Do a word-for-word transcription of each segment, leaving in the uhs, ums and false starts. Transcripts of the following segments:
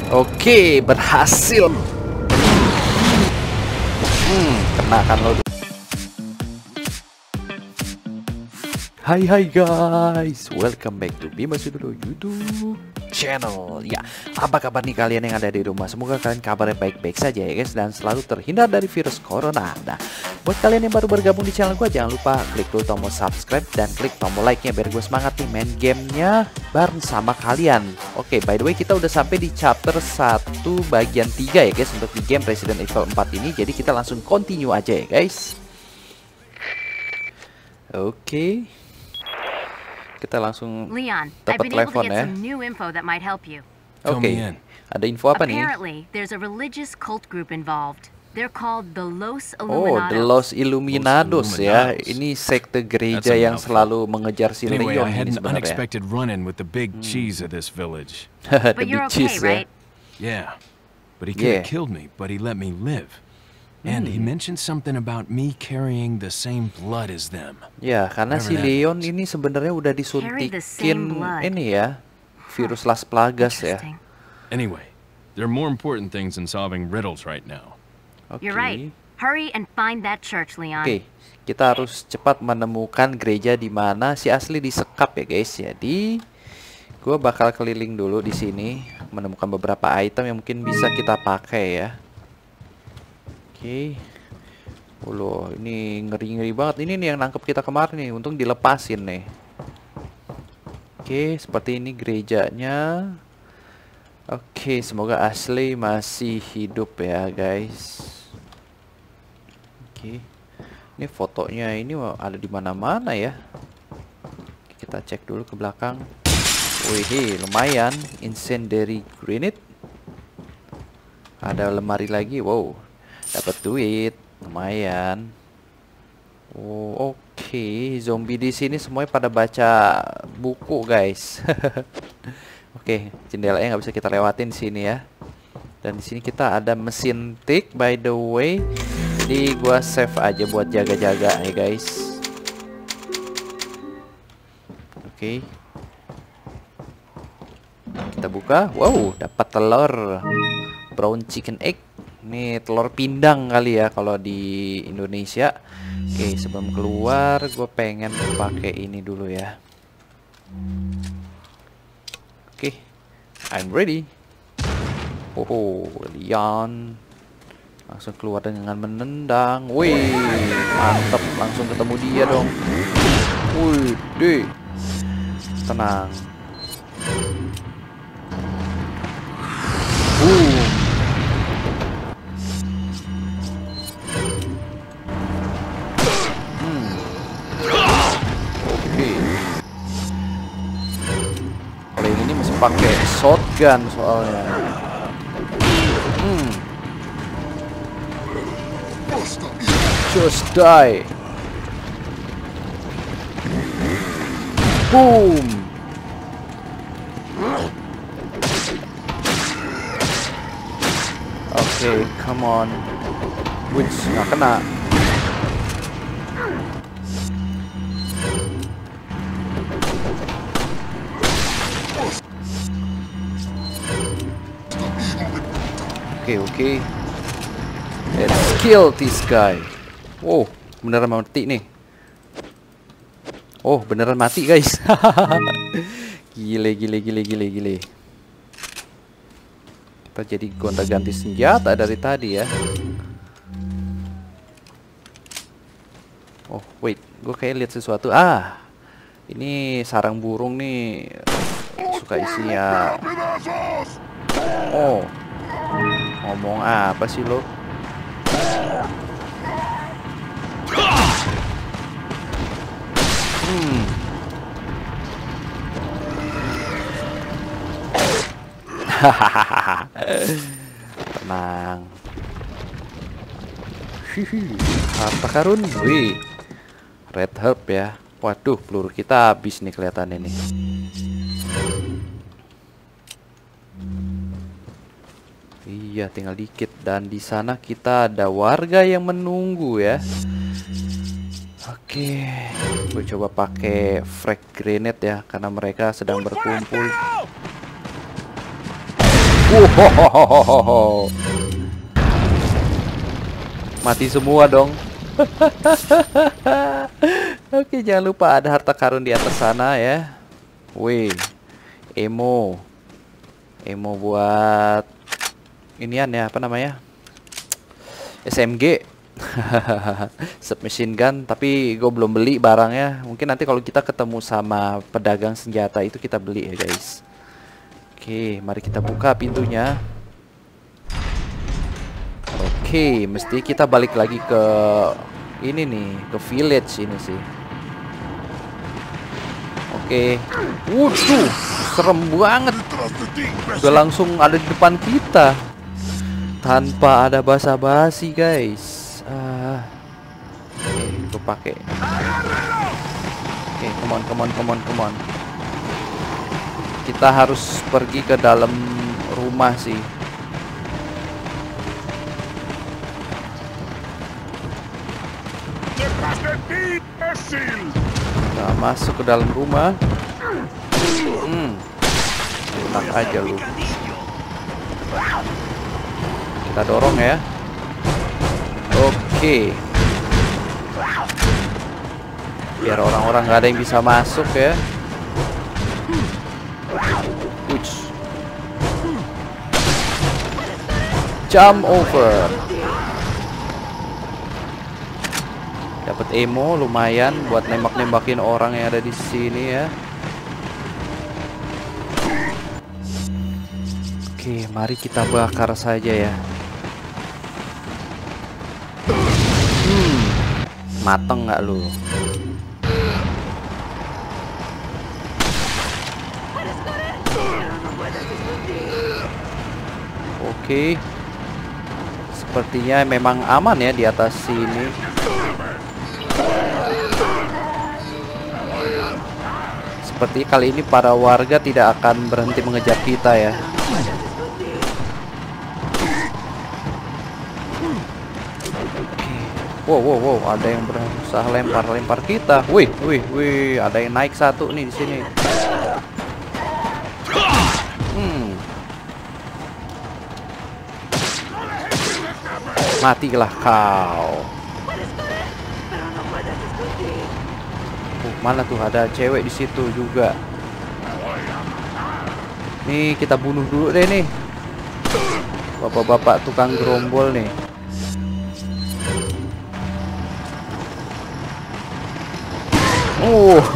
Oke, berhasil. Hmm, kena kan lo. Hai hai guys, welcome back to Bima Sudolo YouTube channel. Ya, apa kabar nih kalian yang ada di rumah? Semoga kalian kabarnya baik-baik saja ya guys, dan selalu terhindar dari virus corona. Nah, buat kalian yang baru bergabung di channel gue, jangan lupa klik dulu tombol subscribe dan klik tombol like-nya biar gue semangat nih main gamenya bareng sama kalian. Oke, by the way kita udah sampai di chapter satu bagian tiga ya guys untuk di game Resident Evil empat ini. Jadi kita langsung continue aja ya guys. Oke, kita langsung Leon, I've dapat been able to telepon get ya. some new info that might help you. Oke, ada info apa nih? Apparently, there's a religious cult group involved. They're called the Los Oh, Illuminados. the Los Illuminados ya. Illuminados. Ini sekte gereja yang selalu mengejar si Anyway, Leon I had ini an sebenarnya. unexpected run-in with the big cheese of this village. The But big you're okay, cheese ya. right? Yeah, but he could Yeah. have killed me, but he let me live. And he mentioned something about me carrying the same blood as them. Ya, karena si Whatever that Leon means. ini sebenarnya udah Carry the disuntikin same blood. ini ya, virus Las Plagas ya. Interesting. Anyway, there are more important things than solving riddles right now. Oke. You're right. Hurry and find that church, Leon. Oke, kita harus cepat menemukan gereja di mana si Ashley disekap ya guys. Jadi, gue bakal keliling dulu di sini, menemukan beberapa item yang mungkin bisa kita pakai ya. Oke. Oh loh, ini ngeri-ngeri banget. Ini nih yang nangkep kita kemarin nih, untung dilepasin nih. Oke, seperti ini gerejanya. Oke, semoga Ashley masih hidup ya guys. Oke, ini fotonya ini ada di mana-mana ya. Kita cek dulu ke belakang. Wih, lumayan. Incendiary grenade. Ada lemari lagi. Wow, dapat duit. Lumayan. Oh, oke. Zombie di sini semuanya pada baca buku guys. Oke, jendelanya nggak bisa kita lewatin di sini ya. Dan di sini kita ada mesin tik by the way. Jadi gua save aja buat jaga-jaga ya guys. Oke. Kita buka. Wow, dapat telur brown chicken egg. Ini telur pindang kali ya kalau di Indonesia. Oke, sebelum keluar gue pengen pakai ini dulu ya. Oke, I'm ready. Oh, Leon langsung keluar dengan menendang. Wih, mantep, langsung ketemu dia dong. Wih, deh, tenang. Boom. Hmm. Oke. Kalau yang ini masih pakai shotgun soalnya. Hmm. Just die. Boom. Oke, okay, come on. Which nggak kena. Oke, okay, oke. Okay. Let's kill this guy. Wow, beneran mati nih. Oh, beneran mati guys. Gile, gile, gile, gile, gile. Kita jadi gonta-ganti senjata dari tadi ya. Oh, wait. Gue kayak lihat sesuatu. Ah, ini sarang burung nih. Suka isinya. Oh, ngomong apa sih lo? Hmm. Tenang. Harta karun, wih, red herb ya. Waduh, peluru kita habis nih kelihatannya nih. Iya, tinggal dikit. Dan di sana kita ada warga yang menunggu ya. Oke, gue coba pakai frag grenade ya, karena mereka sedang berkumpul. Wow. Mati semua dong. Oke, jangan lupa ada harta karun di atas sana ya. Wih, emo, emo buat inian ya, apa namanya? S M G. Submachine gun, tapi gue belum beli barangnya. Mungkin nanti kalau kita ketemu sama pedagang senjata itu kita beli ya guys. Oke, mari kita buka pintunya. Oke, mesti kita balik lagi ke ini nih, ke village ini sih. Oke. Waduh, serem banget. Udah langsung ada di depan kita. Tanpa ada basa-basi, guys. Ah. Oke, gue pakai. Oke, come on, come on, come on, come on. Kita harus pergi ke dalam rumah sih. Kita masuk ke dalam rumah. Hmm. Enak aja lu. Kita dorong ya. Oke. Biar orang-orang nggak ada yang bisa masuk ya. Uch. Jump over. Dapat emo lumayan buat nembak-nembakin orang yang ada di sini ya. Oke, mari kita bakar saja ya. Hmm, mateng nggak lu? Oke, sepertinya memang aman ya di atas sini. Seperti kali ini para warga tidak akan berhenti mengejar kita ya. Wow, wow, wow, ada yang berusaha lempar-lempar kita. Wih, wih, wih, ada yang naik satu nih di sini. Hmm. Matilah kau. Mana tuh ada cewek di situ juga. Nih kita bunuh dulu deh nih. Bapak-bapak tukang gerombol nih. Oh,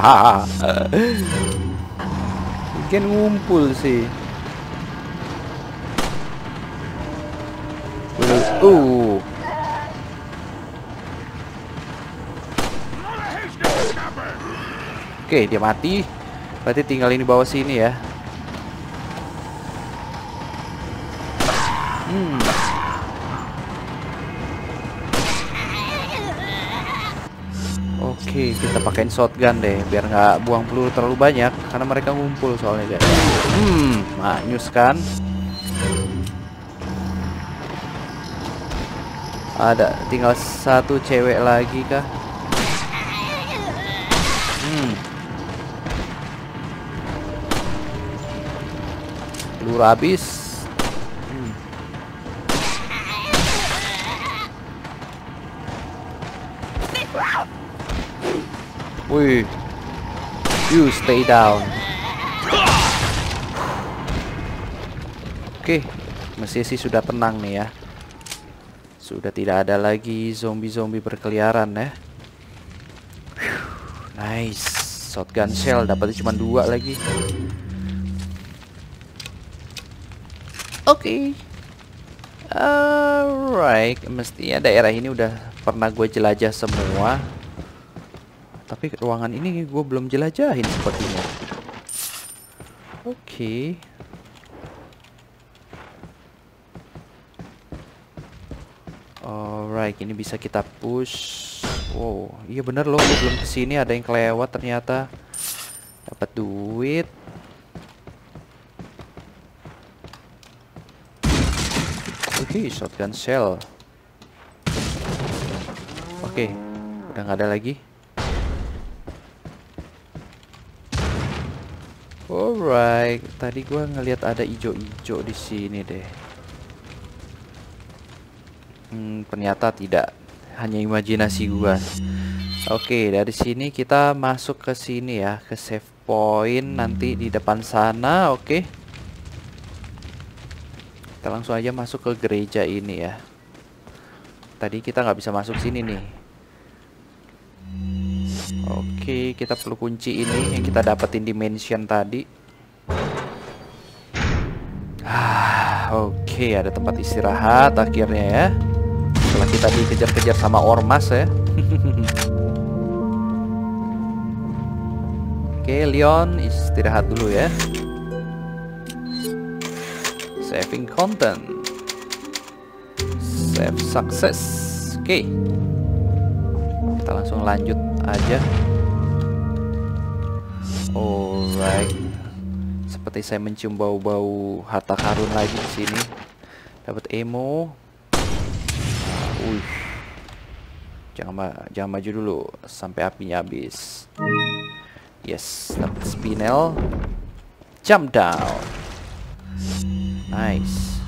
bikin ngumpul sih. Uh. Oke, dia mati. Berarti tinggal ini bawah sini ya. Hmm. Oke, kita pakein shotgun deh, biar nggak buang peluru terlalu banyak, karena mereka ngumpul soalnya guys. Hmm, manyus kan? Ada, tinggal satu cewek lagi kah? Hmm. Peluru habis. Hmm. Wih, you stay down. Oke, mesin sih sudah tenang nih ya. Sudah tidak ada lagi zombie-zombie berkeliaran ya. Nice, shotgun shell dapatnya cuma dua lagi. Oke, okay. Alright, mestinya daerah ini udah pernah gue jelajah semua. Tapi ruangan ini gue belum jelajahin sepertinya. Oke. Okay. Alright, ini bisa kita push. Wow, iya bener loh, gue belum kesini, ada yang kelewat ternyata. Dapat duit. Oke, okay, shotgun shell. Oke, okay, udah nggak ada lagi. Alright, tadi gua ngelihat ada ijo-ijo di sini deh. Hmm, ternyata tidak, hanya imajinasi gua. Oke, dari sini kita masuk ke sini ya, ke save point nanti di depan sana. Oke, kita langsung aja masuk ke gereja ini ya. Tadi kita nggak bisa masuk sini nih. Oke, kita perlu kunci ini yang kita dapetin di mansion tadi. Ah, oke, ada tempat istirahat akhirnya ya. Setelah kita dikejar-kejar sama ormas ya. Oke, Leon istirahat dulu ya. Saving content. Save success. Oke, kita langsung lanjut aja. Alright, seperti saya mencium bau-bau harta karun lagi di sini. Dapat emo. Wih, jangan ma jangan maju dulu sampai apinya habis. Yes, dapat spinel. Jump down. Nice.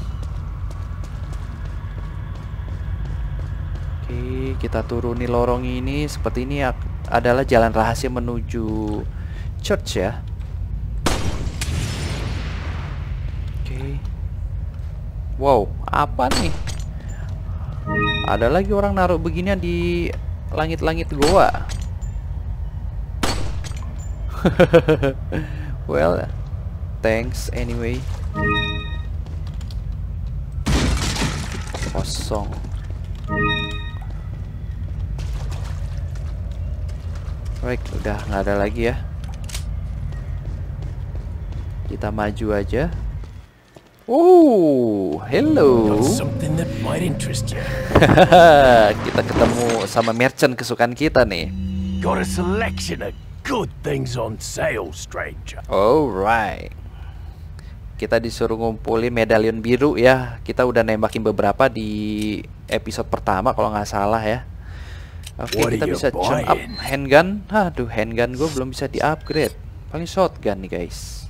Oke, kita turuni lorong ini. Seperti ini adalah jalan rahasia menuju church ya. Oke. Wow, apa nih? Ada lagi orang naruh beginian di langit-langit goa. Well, thanks anyway. Kosong. Baik, udah nggak ada lagi ya. Kita maju aja. Oh, hello. Something that might interest you. Kita ketemu sama merchant kesukaan kita nih. Got a selection of good things on sale, stranger. Alright. Kita disuruh ngumpulin medalion biru ya. Kita udah nembakin beberapa di episode pertama kalau nggak salah ya. Oke, kita bisa jump up handgun. Aduh, handgun gue belum bisa di-upgrade. Paling shotgun nih guys.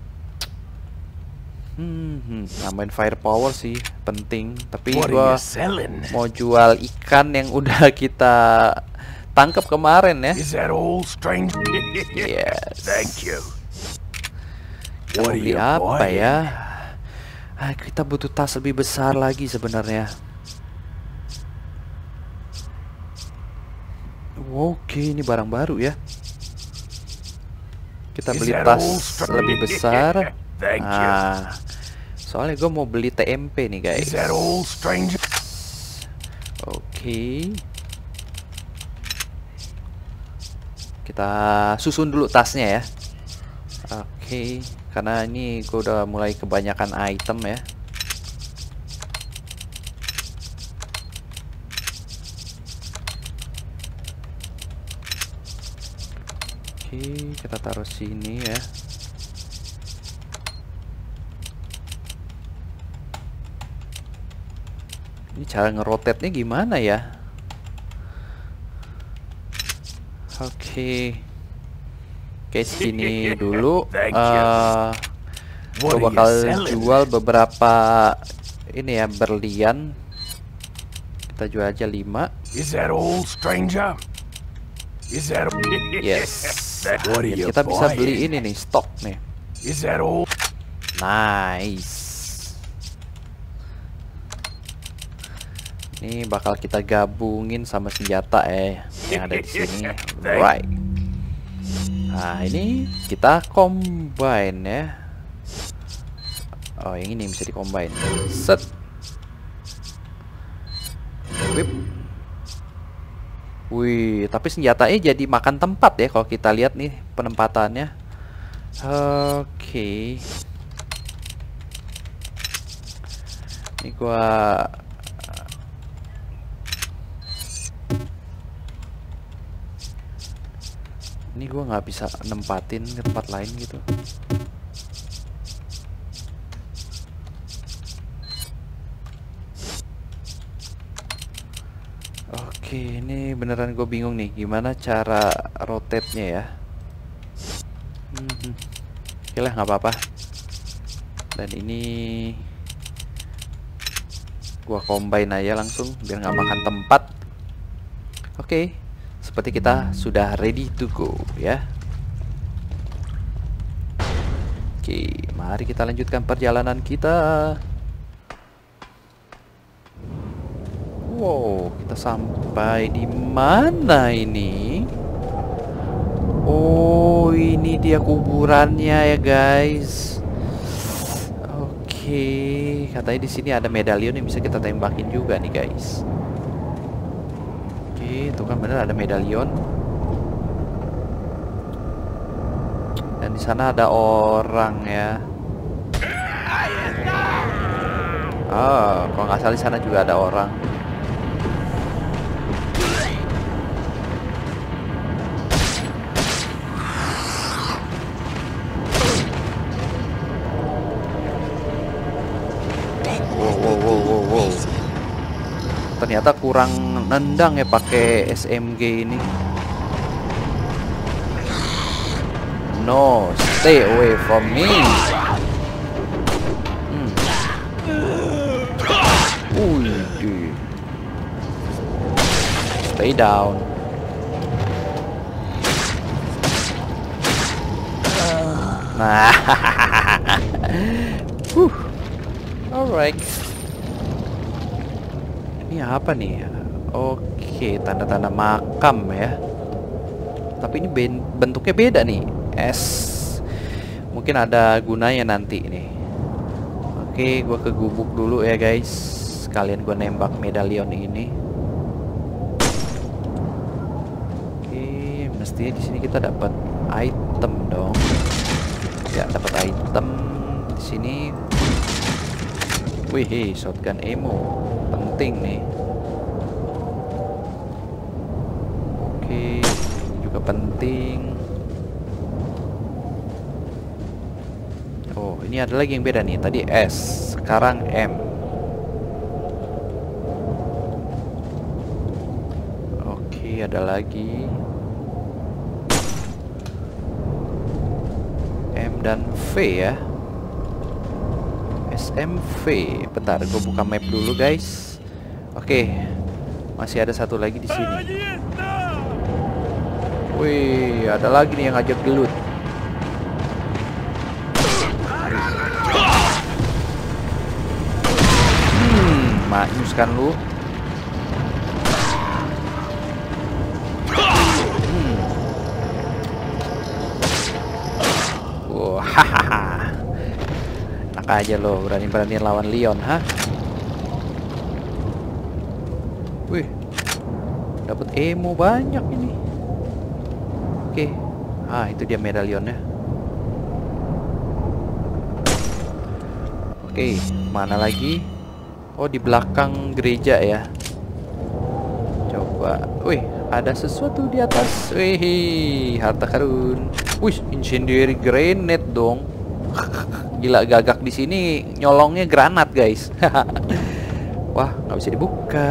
Hmm, hmm, nambahin firepower sih penting. Tapi gua mau jual ikan yang udah kita tangkap kemarin ya. Is that all, stranger? Yes. Thank you. Kita mau beli apa ya? Ah, kita butuh tas lebih besar lagi sebenarnya. Oke, ini barang baru ya. Kita beli tas lebih besar. Nah, soalnya gue mau beli T M P nih guys. Oke, kita susun dulu tasnya ya. Oke, karena ini gue udah mulai kebanyakan item ya. Oke, kita taruh sini ya. Ini cara ngerotetnya gimana ya? Oke, oke sini dulu. Uh, gue bakal jual beberapa ini ya, berlian. Kita jual aja lima. Is that all, stranger? Is that yes. Kita bisa beli ini nih, stok nih. Is that all? Nice. Ini bakal kita gabungin sama senjata eh yang ada di sini. Right. Nah, ini kita combine ya. Oh, yang ini bisa di-combine. Set. Whip. Wih, tapi senjatanya jadi makan tempat ya kalau kita lihat nih penempatannya. Oke. Ini gua Ini gua nggak bisa nempatin ke tempat lain gitu. Oke, ini beneran gue bingung nih gimana cara rotate-nya ya. Hmm. Oke, Oke lah, nggak apa-apa. Dan ini gua combine aja langsung biar nggak makan tempat. Oke, seperti kita sudah ready to go ya. Oke, mari kita lanjutkan perjalanan kita. Wow, kita sampai di mana ini? Oh, ini dia kuburannya ya, guys. Oke, katanya di sini ada medalion yang bisa kita tembakin juga nih, guys. Oke, itu kan bener ada medalion. Dan di sana ada orang ya. Ah, kalau nggak salah di sana juga ada orang. Ternyata kurang nendang ya pakai S M G ini. No, stay away from me. Hmm. Uy, stay down. Nah, uh. Alright. Ini apa nih? Oke, tanda-tanda makam ya. Tapi ini ben bentuknya beda nih. S. Mungkin ada gunanya nanti nih. Oke, gua ke gubuk dulu ya guys. Sekalian gua nembak medalion ini. Oke, mestinya di sini kita dapat item dong. Ya, dapat item di sini. Wih, shotgun ammo. Penting nih. Oke, ini juga penting. Oh, ini ada lagi yang beda nih. Tadi S, sekarang M. Oke, ada lagi M dan V ya. S M V. Bentar, gue buka map dulu guys. Oke, masih ada satu lagi di sini. Wih, ada lagi nih yang ngajak gelut. Hmm, maknyus kan lu. Hmm. Wah, hahaha. Enak aja lo, berani-berani lawan Leon, ha? Wih, dapat emo banyak ini. Oke, ah itu dia medalionnya. Oke, mana lagi? Oh, di belakang gereja ya. Coba, wih, ada sesuatu di atas. Wih, harta karun. Wih, incendiary grenade dong. Gila, gagak di sini nyolongnya granat guys. Wah, nggak bisa dibuka.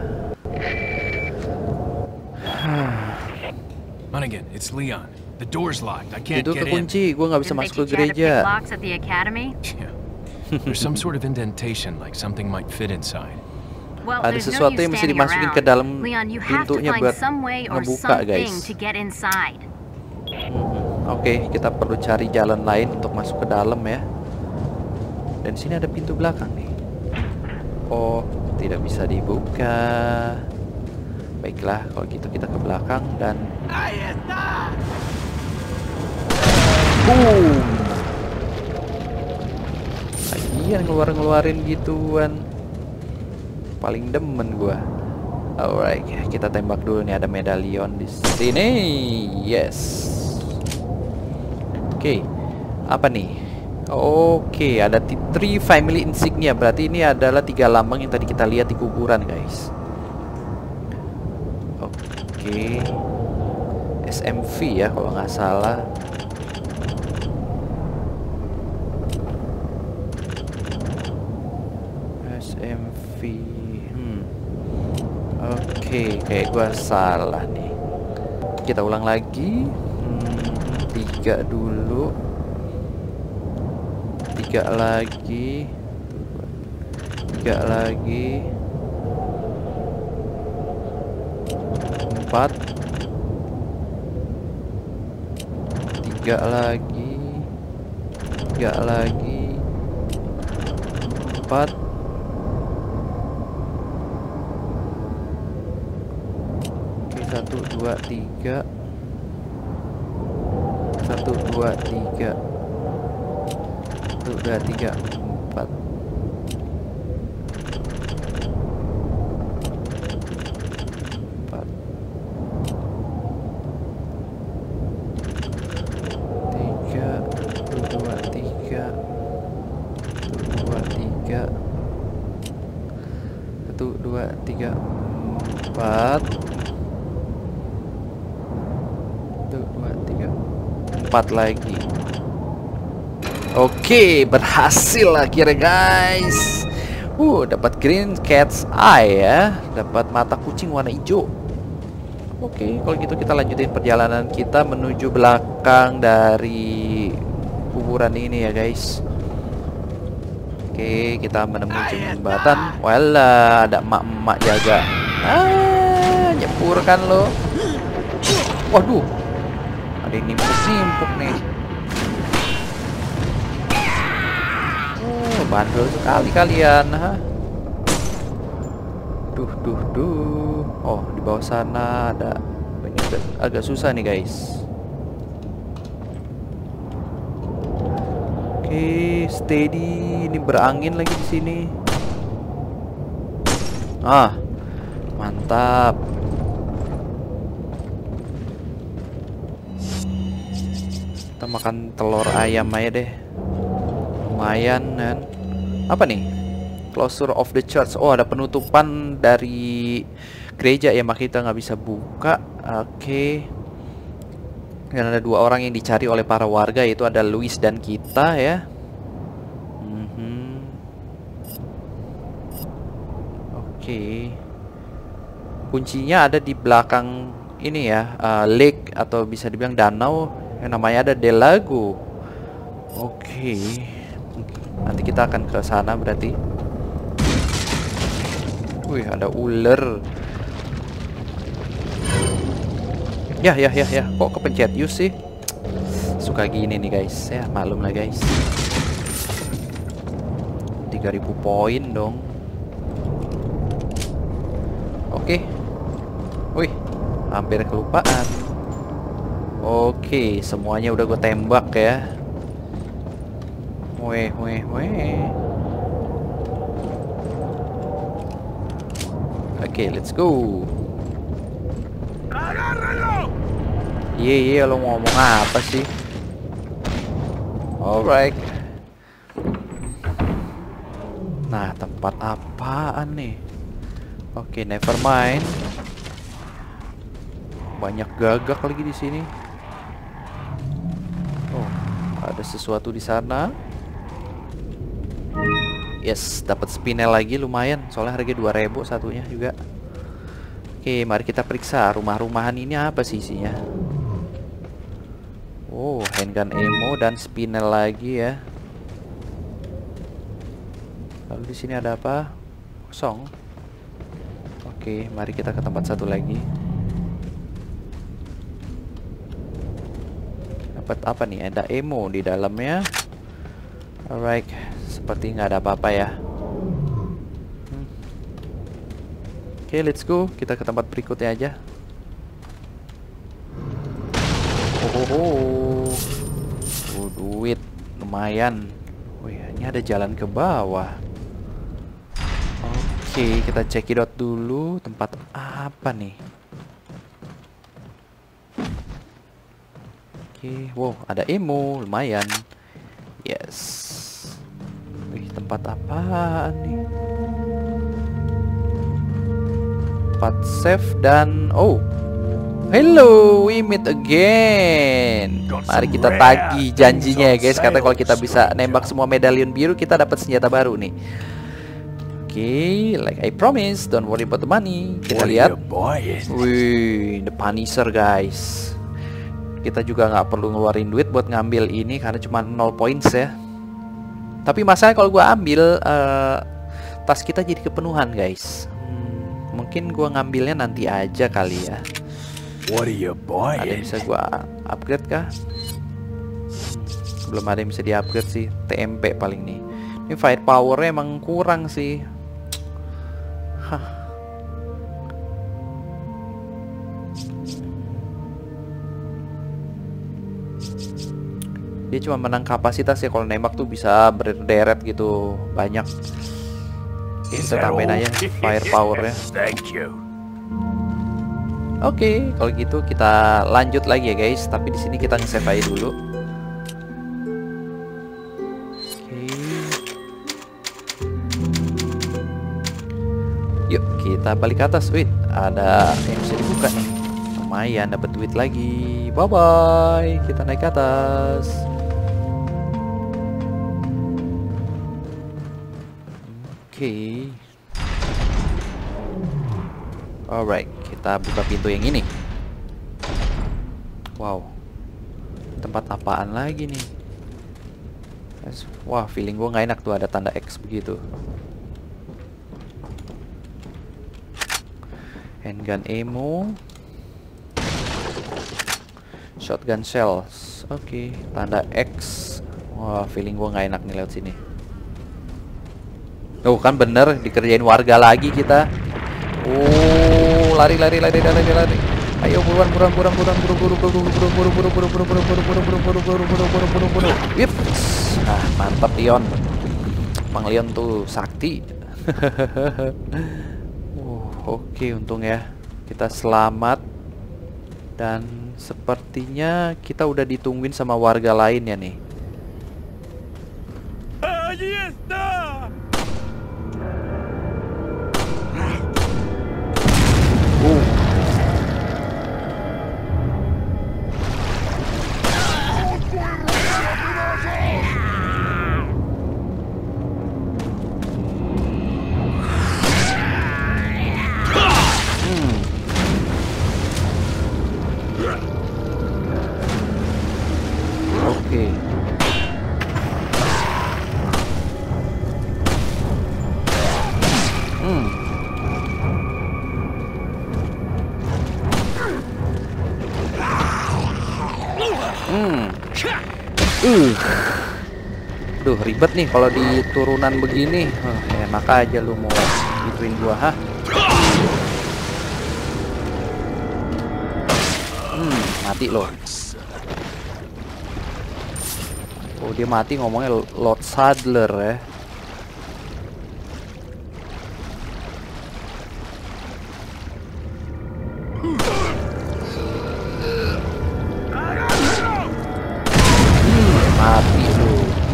Hunnigan, it's Leon. The door's locked. I can't Itu get in. kekunci, gue nggak bisa masuk ke gereja. Yeah. There's some sort of indentation, like something might fit inside. Well, Ada there's no sesuatu use yang mesti standing dimasukin ke around. dalam Leon, you have to pintunya find buat some way or ngebuka, something guys. to get inside. Hmm, Oke, kita perlu cari jalan lain untuk masuk ke dalam ya. Dan di sini ada pintu belakang nih. Oh, tidak bisa dibuka. Baiklah, kalau gitu kita ke belakang dan boom. Lagian ngeluarin-ngeluarin gituan. Paling demen gua. Alright, kita tembak dulu nih, ada medalion di sini. Yes. Oke. Apa nih? Oke, ada three family insignia. Berarti ini adalah tiga lambang yang tadi kita lihat di kuburan, guys. Oke, S M V ya kalau nggak salah. S M V. Hmm. Oke, kayak gua salah nih. Kita ulang lagi. Hmm, tiga dulu. tiga lagi, tiga lagi, empat, tiga lagi, tiga lagi, empat, oke, satu, dua, tiga, satu, dua, tiga, satu, dua, tiga, empat. Satu, dua, tiga, empat. Satu, dua, tiga, empat lagi. Oke, berhasil akhirnya guys. Uh, dapat green cat's eye ya, dapat mata kucing warna hijau. Oke, kalau gitu kita lanjutin perjalanan kita menuju belakang dari kuburan ini ya guys. Oke, kita menemui jembatan. Walah, ada emak-emak jaga. Ah, nyepur kan lo. Waduh, ada yang nimpuk-nimpuk nih. Oh, bandel sekali kalian. Ha? Duh, duh, duh. Oh, di bawah sana ada. Ini agak, agak susah nih guys. Oke, steady. Ini berangin lagi di sini. Ah, mantap. Kita makan telur ayam aja deh. Lumayan kan. Apa nih? Closure of the church. Oh, ada penutupan dari gereja ya, makanya kita nggak bisa buka. Oke. Dan ada dua orang yang dicari oleh para warga, yaitu ada Louis dan kita ya. Mm-hmm. Oke. Kuncinya ada di belakang ini ya, uh, lake atau bisa dibilang danau yang namanya ada Del Lago. Oke. Nanti kita akan ke sana berarti. Wih, ada ular. Ya, ya, ya, ya. Kok kepencet use sih? Suka gini nih guys. Ya, maklum lah guys. tiga ribu poin dong. Oke. Wih, hampir kelupaan. Oke, semuanya udah gue tembak ya. Weh, weh, weh. Oke, let's go. Iya, iya, lo ngomong apa sih? Alright. Nah, tempat apaan nih? Oke, never mind. Banyak gagak lagi di sini. Oh, ada sesuatu di sana. Yes, dapat spinel lagi lumayan. Soalnya harga dua ribu satunya juga. Oke, mari kita periksa rumah-rumahan ini apa sih isinya. Oh, handgun ammo dan spinel lagi ya. Lalu di sini ada apa? Kosong. Oke, mari kita ke tempat satu lagi. Dapat apa nih? Ada ammo di dalamnya. Alright, seperti nggak ada apa-apa ya. Hmm. Oke, let's go. Kita ke tempat berikutnya aja. Oh, oh, oh. Oh, duit lumayan. Oh ya, ini ada jalan ke bawah. Oke, kita cekidot dulu tempat apa nih. Oke, wow, ada ammo lumayan. Yes. Wih, tempat apaan nih? Tempat save dan oh. Hello, we meet again. Mari kita tagih janjinya ya guys. Kata kalau kita bisa nembak semua medalion biru, kita dapat senjata baru nih. Oke, okay, like I promise, don't worry about the money. Kita lihat. Wih, the Punisher guys. Kita juga nggak perlu ngeluarin duit buat ngambil ini karena cuma nol points ya. Tapi masalah kalau gua ambil uh, tas kita jadi kepenuhan, guys. Hmm, mungkin gua ngambilnya nanti aja kali ya. What are you Ada yang buying? bisa gua upgrade kah? Belum ada yang bisa di upgrade sih. T M P paling nih. Ini firepower-nya emang kurang sih. Hah. Dia cuma menang kapasitas ya, kalau nembak tuh bisa berderet gitu banyak. Is Kita that tambahin all? aja firepower-nya. Thank you. Oke, kalau gitu kita lanjut lagi ya guys. Tapi di sini kita nge-save aja dulu. Oke. Yuk kita balik ke atas. Wait, ada yang bisa dibuka nih. Lumayan dapat duit lagi. Bye bye. Kita naik ke atas. Oke. Alright, kita buka pintu yang ini. Wow. Tempat apaan lagi nih? Wah, feeling gue nggak enak tuh ada tanda X begitu. Handgun ammo. Shotgun shells. Oke, tanda X. Wah, feeling gue nggak enak nih lewat sini. Oh, kan bener dikerjain warga lagi kita. Oh, lari lari lari lari lari. Ayo buruan buruan buruan buruan buru buru buru buru buru buru buru buru buru buru buru buru buru buru buru buru buru buru buru. Wip. Ah, mantap Leon. Bang Leon tuh sakti. Oh, oke untung ya. Kita selamat. Dan sepertinya kita udah ditungguin sama warga lainnya nih. Uh. Oke. Hmm. Hmm. Uh. Duh, ribet nih kalau di turunan begini. Huh, enak aja lu mau gituin gua, hah? Hmm, mati loh. Oh, dia mati ngomongnya Lord Sadler ya. Hmm, mati lu.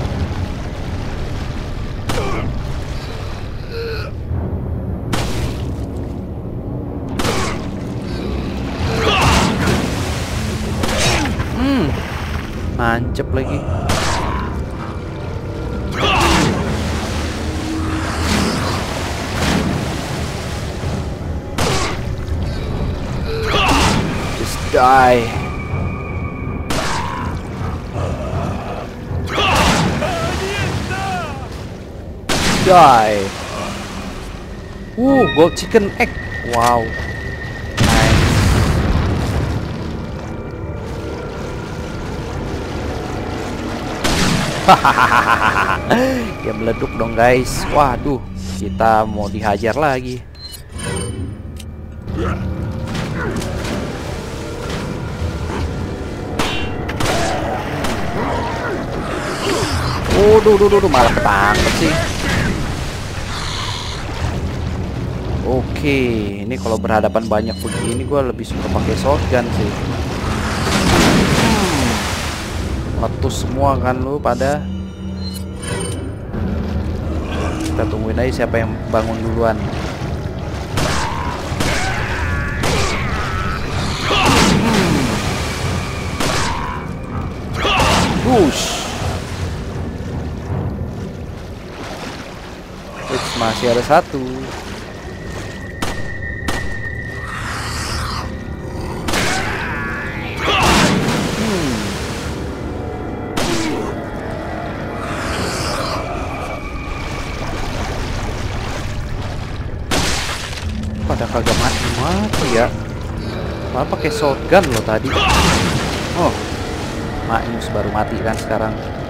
Hmm, nancep lagi. Die. Die. Uh, gold chicken egg. Wow. Nice. Ya meleduk dong guys. Waduh, kita mau dihajar lagi. Oh, duh, duh, duh, duh, malah ketangkep sih. Oke, ini kalau berhadapan banyak begini, gue lebih suka pakai shotgun sih. Hmm. Letus semua kan lu pada. Kita tungguin aja siapa yang bangun duluan. Push. Masih ada satu. Hmm. pada kagak mati-mati ya. Malah pakai shotgun loh tadi. Oh, Magnus baru mati kan sekarang.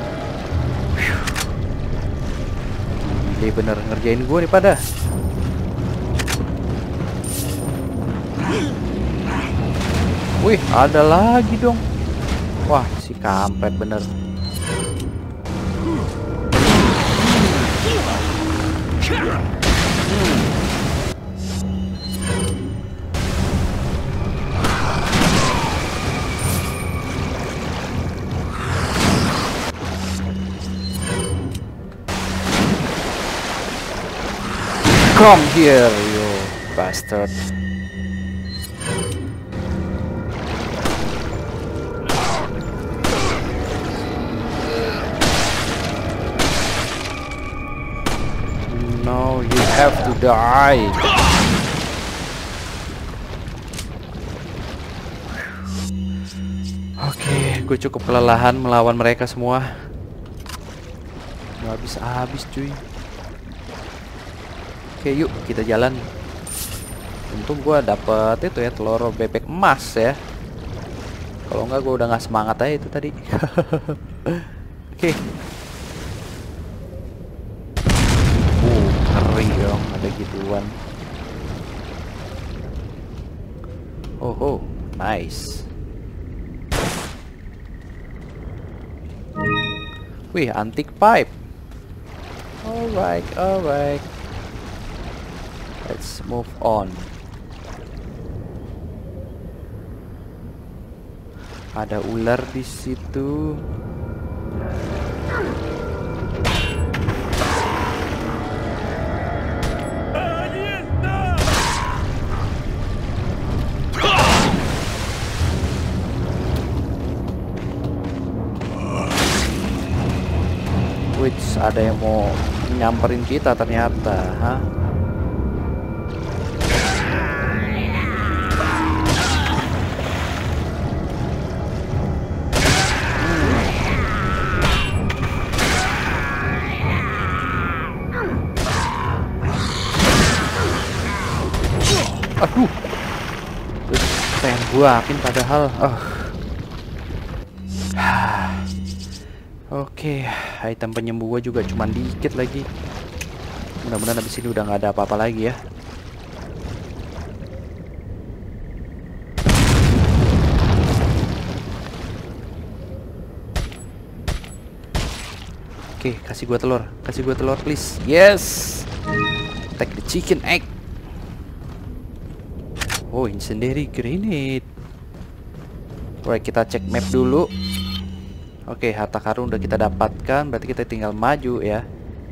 Gile bener ngerjain gue nih pada. Wih, ada lagi dong. Wah, si kampret bener. Come here, you bastard. No, you have to die. Oke, gue cukup kelelahan melawan mereka semua. Gak habis-habis cuy. Oke, yuk kita jalan. Untung gue dapet itu ya, telur bebek emas ya. Kalau nggak gue udah nggak semangat aja itu tadi. Oke. Uh, ngeri dong ada gituan. Oh, oh, nice. Wih, antique pipe. Alright, alright. Let's move on. Ada ular di situ. Which ada yang mau nyamperin kita ternyata, hah? Aduh, pengen buakin padahal. Oh. Oke, okay, item penyembuh gua juga cuman dikit lagi. Mudah-mudahan habis ini udah nggak ada apa-apa lagi ya. Oke, okay, kasih gua telur, kasih gua telur please. Yes, take the chicken egg. Oh, incendiary grenade. Alright, kita cek map dulu. Oke, harta karun udah kita dapatkan, berarti kita tinggal maju ya.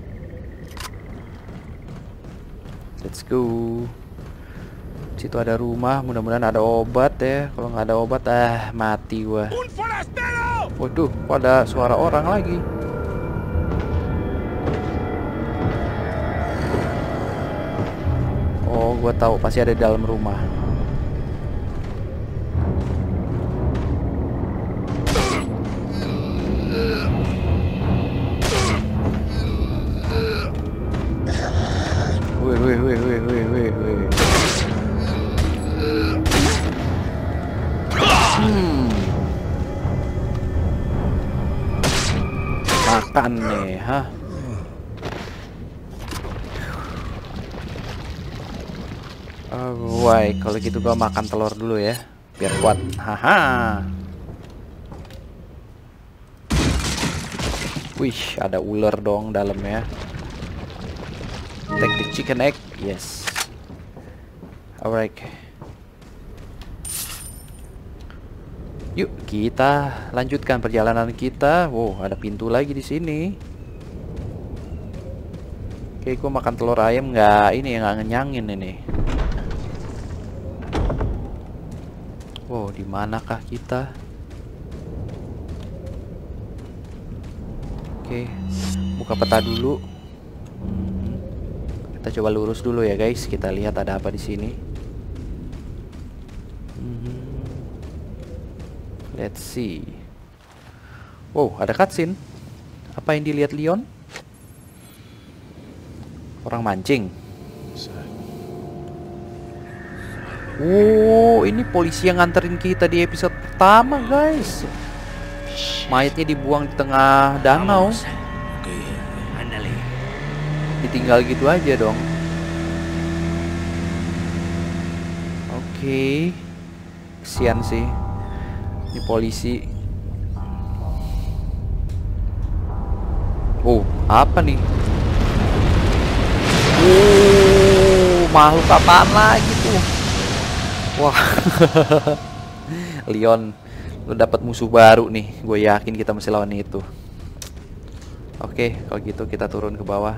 Let's go. Situ ada rumah, mudah-mudahan ada obat ya. Kalau nggak ada obat, ah mati gua. Waduh, kok ada suara orang lagi. Oh, gua tahu pasti ada di dalam rumah. Wih, wih, wih, wih, wih, wih, wih. Hmm. Makan nih, hah? Alright, kalau gitu gua makan telur dulu ya, biar kuat. Haha. Wih, ada ular dong dalamnya. Take the chicken egg, yes. Alright. Yuk kita lanjutkan perjalanan kita. Wow, ada pintu lagi di sini. Oke, gua makan telur ayam nggak ini nggak ngenyangin ini. Wow, di manakah kita? Oke, buka peta dulu. Kita coba lurus dulu ya guys. Kita lihat ada apa di sini. Let's see. Wow, ada cutscene. Apa yang dilihat Leon? Orang mancing. Oh, ini polisi yang nganterin kita di episode pertama, guys. Mayatnya dibuang di tengah danau. Ditinggal gitu aja dong. Oke. Kesian sih. Ini polisi. Oh, apa nih? Oh, makhluk apaan lagi tuh? Wah. Leon, lu dapat musuh baru nih. Gue yakin kita masih lawan itu. Oke, kalau gitu kita turun ke bawah.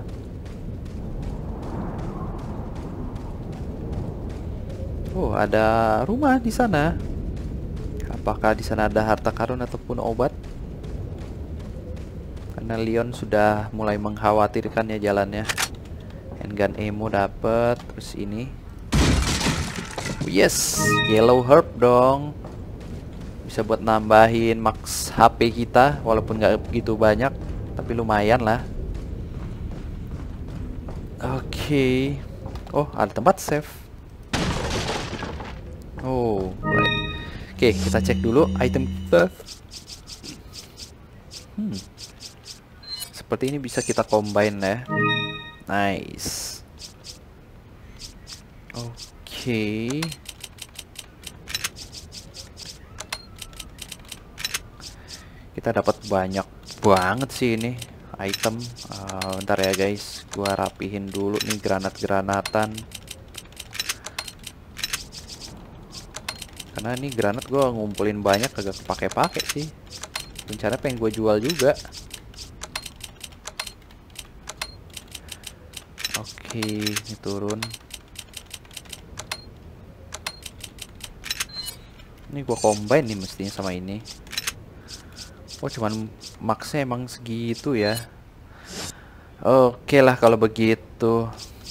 Oh, ada rumah di sana. Apakah di sana ada harta karun ataupun obat? Karena Leon sudah mulai mengkhawatirkan ya jalannya. Handgun ammo dapet, terus ini. Oh, yes, yellow herb dong. Bisa buat nambahin max H P kita, walaupun nggak begitu banyak, tapi lumayan lah. Oke. Okay. Oh, ada tempat save. Oh, baik. Oke, kita cek dulu item kita. Hmm. Seperti ini bisa kita combine ya. Nice. Oke. Okay. Kita dapat banyak banget sih ini item. Uh, bentar ya guys, gua rapihin dulu nih granat-granatan. Karena ini granat gua ngumpulin banyak kagak kepake-pake sih. Rencana pengen gua jual juga. Oke, ini turun. Ini gua combine nih mestinya sama ini. Oh, cuman maxnya emang segitu ya. Oke lah kalau begitu.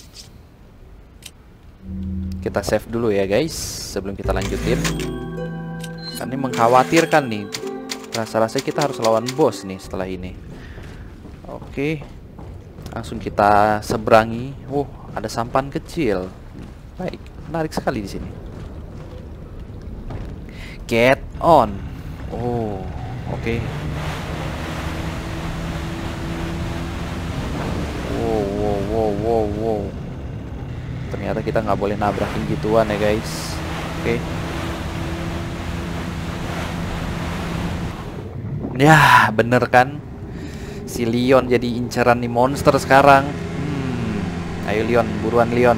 Kita save dulu ya guys sebelum kita lanjutin. Kan ini mengkhawatirkan nih. Rasa-rasa kita harus lawan bos nih setelah ini. Oke. Langsung kita seberangi. Oh, ada sampan kecil. Baik, menarik sekali di sini. Get on. Oh, oke. Okay. Wow, wow, wow, wow, wow. Ternyata kita nggak boleh nabrakin gituan ya guys. Oke. Okay. Ya, bener kan? Si Leon jadi incaran nih monster sekarang. Hmm. Ayo Leon, buruan Leon.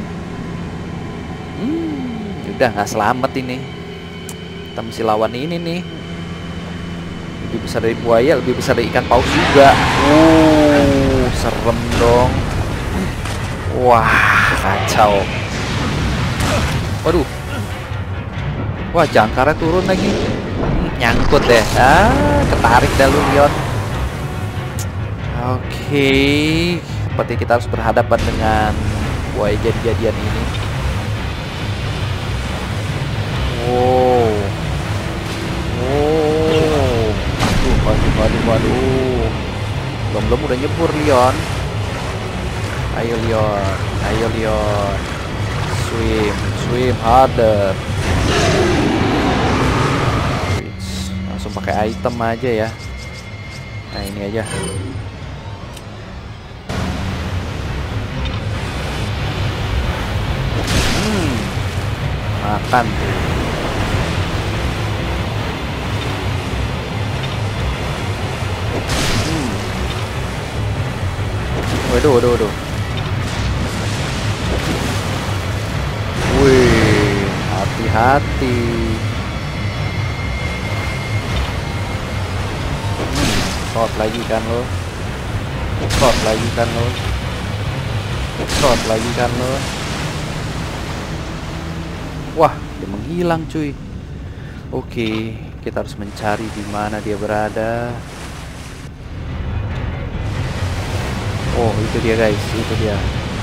Hmm, udah nggak selamat ini. Kita mesti lawan ini nih. Lebih besar dari buaya, lebih besar dari ikan paus juga. Uh, serem dong. Wah, kacau. Waduh. Wah, jangkarnya turun lagi. Nyangkut deh. Ah, ketarik dah lu Leon. Oke, okay. Seperti kita harus berhadapan dengan buaya jadi-jadian ini. Wow. Wow. Aduh, waduh, waduh, waduh. Belum-belum udah nyebur Leon. Ayo Leon, ayo Leon. Swim, swim harder. Langsung pakai item aja ya. Nah, ini aja. Hmm. Makan. Hmm. Waduh, waduh, waduh. Wih, hati-hati. Shot lagi kan lo. Shot lagi kan lo. Shot lagi kan lo. Wah, dia menghilang cuy. Oke, kita harus mencari di mana dia berada. Oh, itu dia guys, itu dia.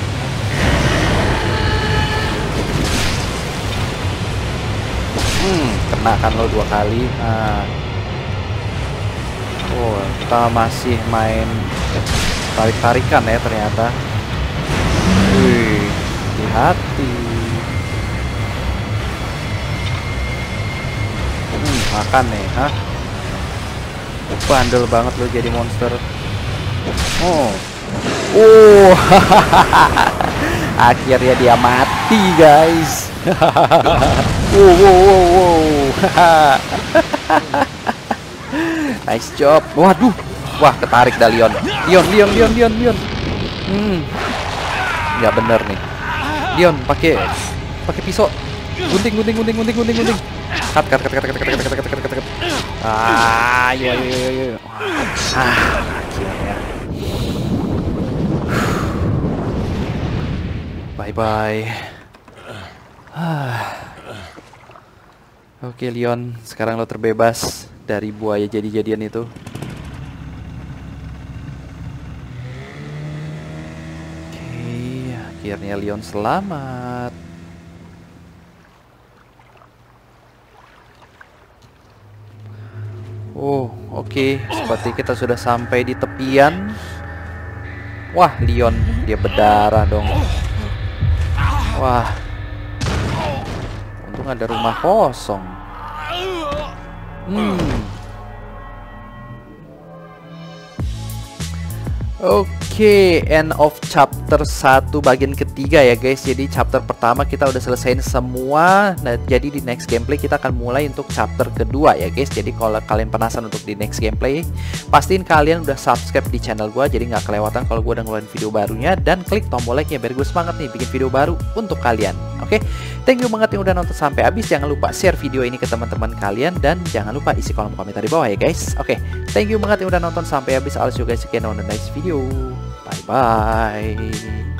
Hmm, kena kan lo dua kali. Nah. Oh, kita masih main tarik-tarikan ya ternyata. Wih, hati-hati. Hmm, makan nih, hah? Bandel banget lo jadi monster. Oh. Oh. Akhirnya dia mati, guys. Wow, wow, wow, wow. Nice job. Waduh. Wah, ketarik dah Leon. Leon, Leon, Leon, Leon, Leon. Hmm. Nggak bener nih. Leon pakai pakai pisau. Gunting, gunting, gunting, gunting, gunting, gunting. Cut, cut, cut, cut, cut, cut, cut, cut, cut, cut, cut. Ah, iya, iya, iya, iya. Ah, akhirnya. Bye bye. Oke Leon, sekarang lo terbebas dari buaya jadi-jadian itu. Oke, akhirnya Leon selamat. Oh, oke, seperti kita sudah sampai di tepian. Wah, Leon, dia berdarah dong. Wah, untung ada rumah kosong. Hmm. Oke, end of chapter satu bagian ketiga ya guys. Jadi chapter pertama kita udah selesaiin semua. Nah, jadi di next gameplay kita akan mulai untuk chapter kedua ya guys. Jadi kalau kalian penasaran untuk di next gameplay, pastiin kalian udah subscribe di channel gua, jadi nggak kelewatan kalau gua udah ngeluarin video barunya. Dan klik tombol like-nya biar gue semangat nih bikin video baru untuk kalian. Oke, thank you banget yang udah nonton sampai habis. Jangan lupa share video ini ke teman-teman kalian, dan jangan lupa isi kolom komentar di bawah ya guys. Oke, thank you banget yang udah nonton sampai habis. I'll see you guys again on the next video. Bye bye.